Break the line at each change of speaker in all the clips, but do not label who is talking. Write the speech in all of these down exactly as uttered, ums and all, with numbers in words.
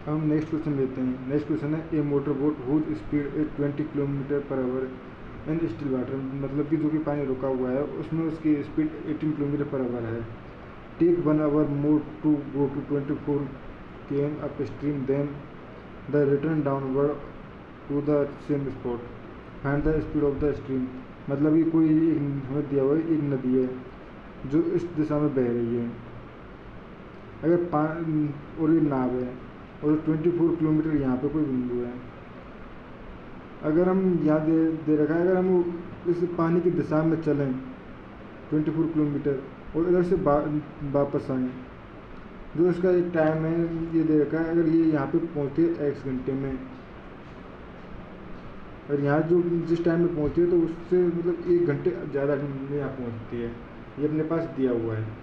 अब हम next question लेते हैं। नेक्स्ट क्वेश्चन है a motor boat whose speed is twenty kilometre per hour in still water, मतलब कि जो कि पानी रुका हुआ है उसमें उसकी speed eighteen kilometre per hour है। Take one hour more to go to twenty four K M upstream then the return downward to the same spot, find the speed of the stream. मतलब ये कोई एक हमें दिया हुआ है, एक नदी है जो इस दिशा में बह रही है, अगर पा और ये नाव है और ट्वेंटी फोर किलोमीटर यहाँ पे कोई बिंदु है। अगर हम यहाँ दे दे रखा है, अगर हम इस पानी की दिशा में चलें ट्वेंटी फोर किलोमीटर और इधर से बा, वापस आएँ, जो इसका एक टाइम है ये दे रखा है, अगर ये यहाँ पे पहुँचते एक्स घंटे में, और यहाँ जो जिस टाइम में पहुँचती है तो उससे मतलब एक घंटे ज़्यादा में यहाँ पहुँचती है, ये अपने पास दिया हुआ है।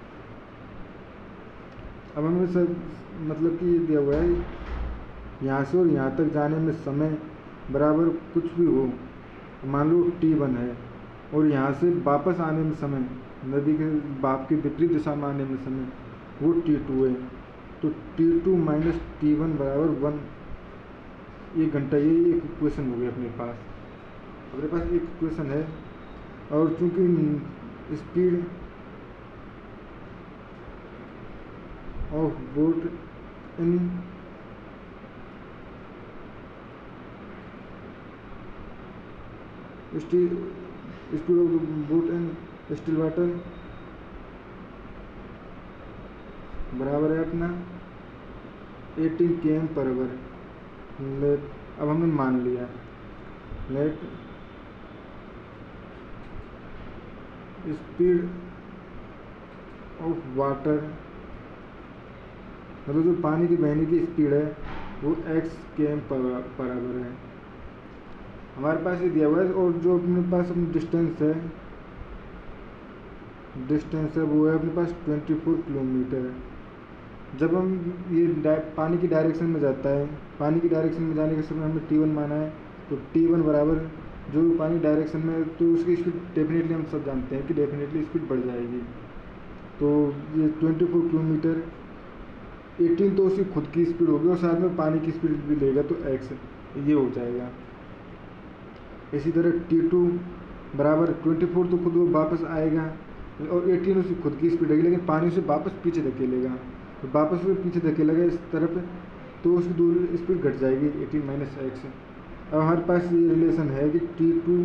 अब हमें सब मतलब कि ये दिया हुआ है यहाँ से और यहाँ तक जाने में समय बराबर कुछ भी हो, मान लो टी वन है, और यहाँ से वापस आने में समय नदी के बाप की विपरीत दिशा में आने में समय वो टी टू है, तो T two minus T one बराबर वन, एक घंटा। ये एक इक्वेशन हो गई अपने पास। अपने पास एक इक्वेशन है, और चूंकि speed of boat in speed of boat in still water बराबर है अपना एटीन के एम पर आवर। लेट अब हमने मान लिया लेट स्पीड ऑफ वाटर, मतलब जो पानी की बहने की स्पीड है वो एक्स के एम पर आवर है, हमारे पास ये दिया हुआ है। और जो अपने पास अपनी डिस्टेंस है डिस्टेंस है वो है अपने पास ट्वेंटी फोर किलोमीटर। जब हम ये पानी की डायरेक्शन में जाता है, पानी की डायरेक्शन में जाने के समय हमने टी वन माना है, तो टी वन बराबर जो पानी डायरेक्शन में, तो उसकी स्पीड डेफिनेटली हम सब जानते हैं कि डेफिनेटली स्पीड बढ़ जाएगी। तो ये ट्वेंटी फोर किलोमीटर एटीन तो उसकी खुद की स्पीड होगी और साथ में पानी की स्पीड भी लेगा तो एक्स ये हो जाएगा। इसी तरह टी टू बराबर ट्वेंटी फोर तो खुद वो वापस आएगा और एटीन उसकी खुद की स्पीड रहेगी, लेकिन पानी उसे वापस पीछे धकेलेगा, तो वापस वो पीछे धकेलेगा इस तरफ, तो उसकी दूरी स्पीड घट जाएगी एटीन माइनस एक्स। अब हमारे पास ये रिलेशन है कि T two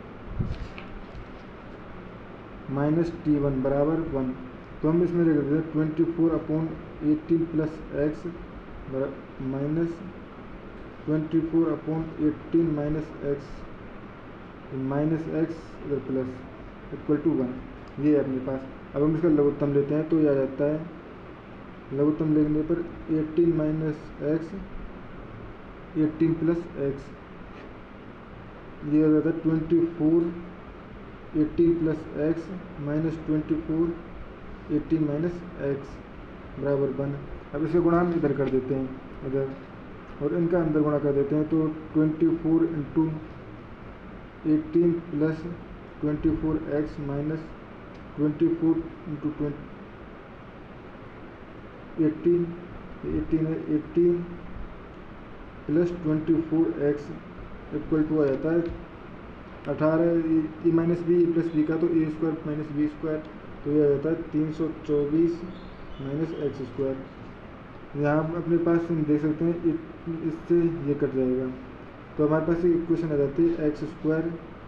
minus T one बराबर वन, तो हम इसमें लिख देते हैं twenty four upon eighteen plus x minus twenty four upon eighteen minus x minus x इधर प्लस इक्वल टू वन, ये है अपने पास। अब हम इसका लघुत्तम लेते हैं तो ये आ जाता है, लघुत्तम लेने पर eighteen minus x eighteen plus x, ये आ जाता है twenty four eighteen plus x minus twenty four eighteen minus x बराबर वन। अब इसका गुणा हम इधर कर देते हैं इधर, और इनका अंदर गुणा कर देते हैं, तो twenty four into eighteen plus twenty four x minus twenty four into twenty eighteen eighteen है eighteen plus twenty four x equal to आ जाता है अठारह, A minus B A plus B का तो A square minus B square, तो ये आ जाता है तीन सौ चौबीस माइनस एक्स स्क्वायर। यहाँ अपने पास हम देख सकते हैं इससे ये कट जाएगा, तो हमारे पास एक इक्वेशन आ जाती है x square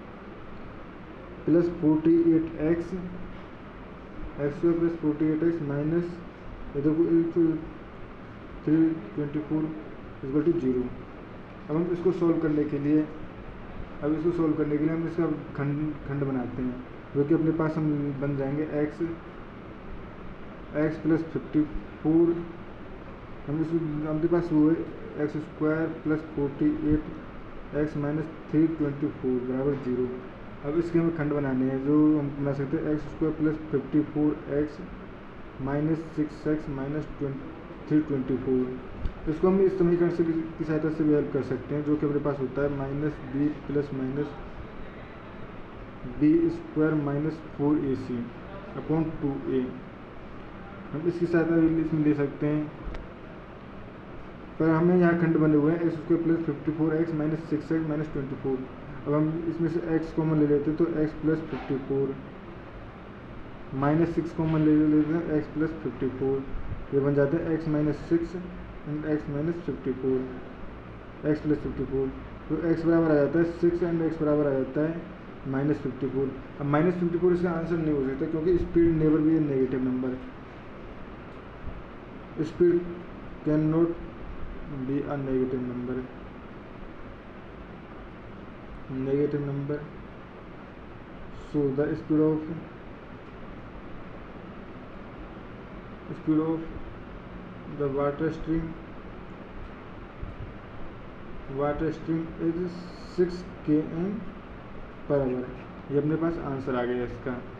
plus forty eight x x square plus forty eight x minus इधर को three twenty four equal to zero. अब हम इसको सॉल्व करने के लिए अब इसको सॉल्व करने के लिए हम इसका खंड खंड बनाते हैं, जो कि अपने पास हम बन जाएंगे x x plus fifty four, हम इस अपने पास वो है x square plus forty eight x minus three twenty four बराबर जीरो। अब इसके हमें खंड बनाने हैं, जो हम बना सकते हैं x square plus fifty four x minus six x minus three twenty four. इसको हम इस समीकरण से की सहायता से भी हेल्प कर सकते हैं, जो कि अपने पास होता है minus B plus minus B square minus four A C upon two A. हम इसकी सहायता इसमें ले सकते हैं पर हमें यहाँ खंड बने हुए हैं x square plus fifty four x minus six x minus twenty four. अब हम इसमें से एक्स कॉमन ले लेते हैं तो x plus fifty four minus six common ले लेते हैं एक्स प्लस फिफ्टी फोर, ये बन जाते हैं x minus six and x minus fifty four x plus fifty four. तो एक्स बराबर आ जाता है सिक्स एंड एक्स बराबर आ जाता है माइनस फिफ्टी फोर। अब माइनस फिफ्टी फोर इसका आंसर नहीं हो सकता क्योंकि speed never be a negative number, speed can not be a negative number, negative number. So the speed of speed of the water stream water stream is six K M per hour. ये अपने पास answer आ गया इसका।